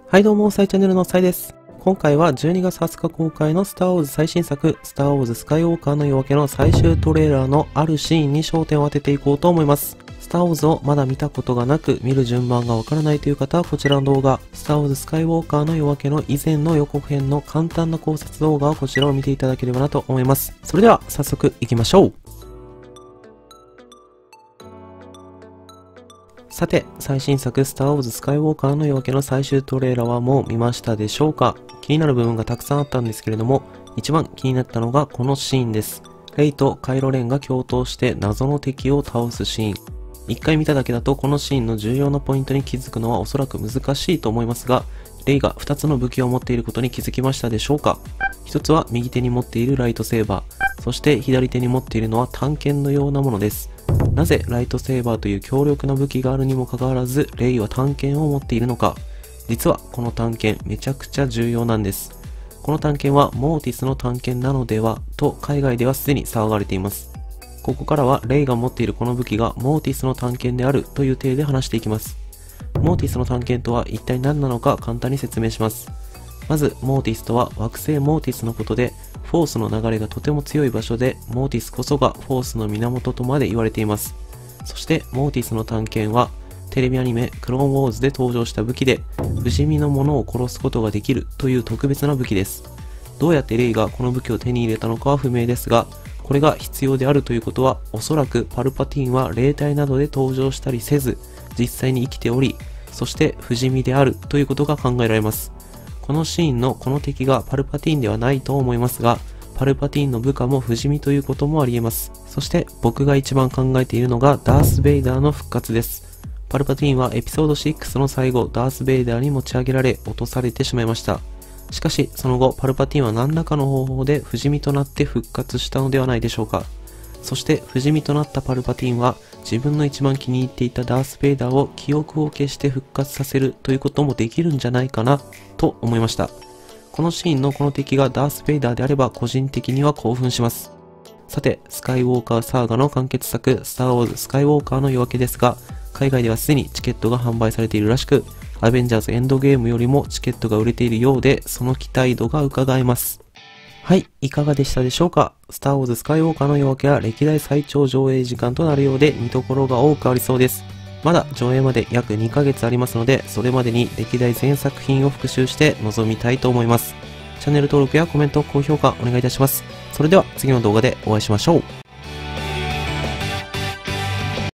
はいどうも、サイチャンネルのサイです。今回は12月20日公開のスターウォーズ最新作、スターウォーズスカイウォーカーの夜明けの最終トレーラーのあるシーンに焦点を当てていこうと思います。スターウォーズをまだ見たことがなく、見る順番がわからないという方はこちらの動画、スターウォーズスカイウォーカーの夜明けの以前の予告編の簡単な考察動画はこちらを見ていただければなと思います。それでは早速行きましょう。さて、最新作スターウォーズスカイウォーカーの夜明けの最終トレーラーはもう見ましたでしょうか？気になる部分がたくさんあったんですけれども、一番気になったのがこのシーンです。レイとカイロレンが共闘して謎の敵を倒すシーン。一回見ただけだとこのシーンの重要なポイントに気づくのはおそらく難しいと思いますが、レイが2つの武器を持っていることに気づきましたでしょうか？一つは右手に持っているライトセーバー、そして左手に持っているのは短剣のようなものです。なぜライトセーバーという強力な武器があるにもかかわらず、レイは短剣を持っているのか？実はこの短剣めちゃくちゃ重要なんです。この短剣はモーティスの短剣なのではと海外ではすでに騒がれています。ここからはレイが持っているこの武器がモーティスの短剣であるという体で話していきます。モーティスの短剣とは一体何なのか簡単に説明します。まず、モーティスとは惑星モーティスのことで、フォースの流れがとても強い場所で、モーティスこそがフォースの源とまで言われています。そして、モーティスの短剣は、テレビアニメ、クローンウォーズで登場した武器で、不死身の者を殺すことができるという特別な武器です。どうやってレイがこの武器を手に入れたのかは不明ですが、これが必要であるということは、おそらくパルパティーンは霊体などで登場したりせず、実際に生きており、そして不死身であるということが考えられます。このシーンのこの敵がパルパティーンではないと思いますが、パルパティーンの部下も不死身ということもあり得ます。そして僕が一番考えているのがダース・ベイダーの復活です。パルパティーンはエピソード6の最後、ダース・ベイダーに持ち上げられ落とされてしまいました。しかしその後、パルパティーンは何らかの方法で不死身となって復活したのではないでしょうか。そして不死身となったパルパティーンは自分の一番気に入っていたダース・ベイダーを記憶を消して復活させるということもできるんじゃないかなと思いました。このシーンのこの敵がダース・ベイダーであれば個人的には興奮します。さて、スカイウォーカーサーガの完結作スターウォーズスカイウォーカーの夜明けですが、海外ではすでにチケットが販売されているらしく、アベンジャーズエンドゲームよりもチケットが売れているようで、その期待度が伺えます。はい、いかがでしたでしょうか？スターウォーズスカイウォーカーの夜明けは歴代最長上映時間となるようで見どころが多くありそうです。まだ上映まで約2ヶ月ありますので、それまでに歴代全作品を復習して臨みたいと思います。チャンネル登録やコメント、高評価お願いいたします。それでは次の動画でお会いしましょう。